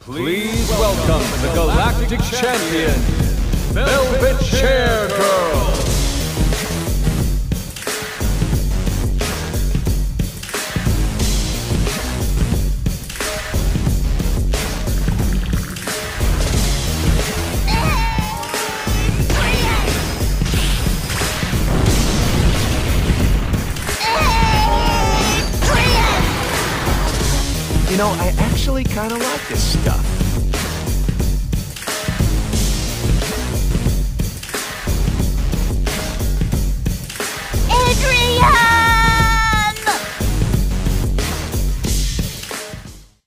Please welcome the Galactic Champion, Velvet Chair Girl. You know, I actually kind of like this stuff.